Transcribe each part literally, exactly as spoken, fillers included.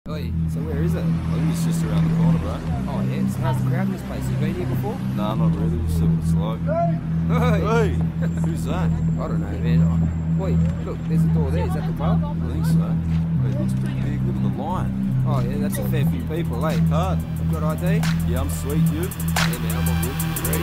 Oi, so where is it? I think it's just around the corner, bro. Oh yeah, so how's the crowd in this place? You been here before? Nah, not really. We'll see what it's like. Hey! Hey! Who's that? I don't know, man. Oh, wait, look, there's a door there. Is that the pub? I think so. Wait, it looks pretty big. Look at the line. Oh yeah, that's a fair few people, eh? Hard. I've got I D? Yeah, I'm sweet, you? Yeah, man, I'm all good. You ready?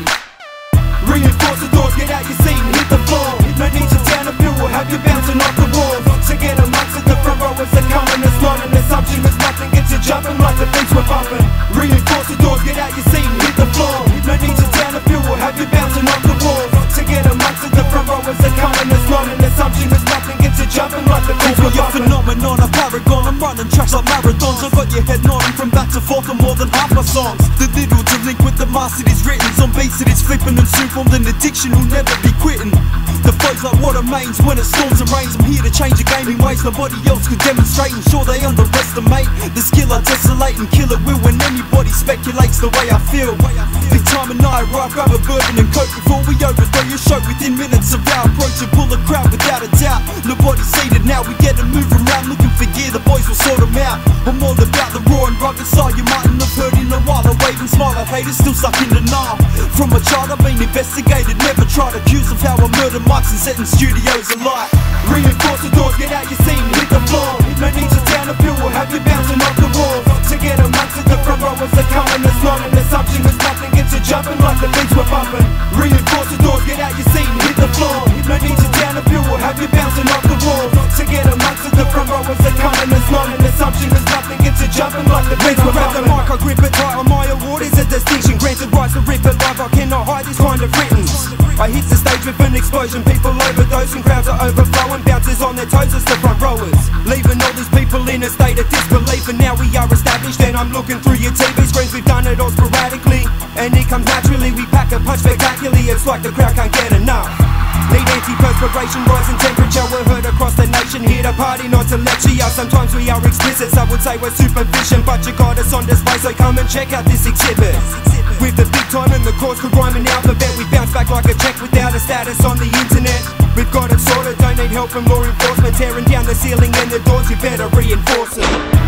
Reinforce the doors, get out your seat and hit the floor. No need to down the bill, we'll have you bouncing off the walls. To get amongst it, the front rowers are coming. It's not an assumption, it's nothing, get you jumping like the beats we're bumping. Reinforce the doors, get out your seat and hit the floor. No need to down the bill, we'll have you bouncing off the walls. To get amongst it, the front rowers are coming. It's not an assumption, it's nothing, get you jumping like the beats we're bumping. Phenomenon, a paragon, I'm running tracks like marathons. I got your head nodding from back to forth on more than half my songs. The little to link with the master is written on beats that is flipping and soon formed an addiction who'll never be quitting. The flow's like water mains when it storms and rains. I'm here to change the game in ways nobody else could demonstrate. And sure they underestimate the skill I desolate and kill it will when anybody speculates the way I feel. Big time and I rock, grab a bourbon and coke before we overthrow your show. Within minutes of our approach and pull a crowd without a doubt. Nobody's seated now, we get to move around looking for gear, the boys will sort them out. I'm all about the raw and rugged side you mightn't have heard in a while. I wave and smile at haters still stuck in the denial. From a child I've been investigated, never tried accused of how I murder mics and setting studios alight. Reinforce the doors, get out your seat and hit the floor. No need to down the bill, we'll have you bouncing off the walls. To get amongst it, the front rowers are coming. It's not an assumption, it's nothing, gets you jumping like the beats we're bumping. Reinforce the doors, get out your seat and hit the floor. No need to down the bill, we'll have you bouncing off the walls. To get amongst it, the front rowers are coming. It's not an assumption, it's nothing, gets you jumping like the beats we're bumping. The mic, I grip it tight on my award is a distinction. Granted rights to rip it live, I cannot hide this kind of writtens. I hit the stage with an explosion, people overdosing, crowds are overflowing, bouncers on their toes as the front rowers, leaving all these people in a state of disbelief. And now we are established and I'm looking through your T V screens. We've done it all sporadically and it comes naturally. We pack a punch spectacularly, it's like the crowd can't get enough. Need anti-perspiration, rising temperature, we're heard across the nation. Here to party, not to lecture ya. Sometimes we are explicit, some would say we're superficial, but you got us on display, so come and check out this exhibit. With the big time and the chords could rhyme an alphabet, we bounce back like a check without a status on the internet. We've got it sorted, don't need help from law enforcement. Tearing down the ceiling and the doors, you better reinforce it.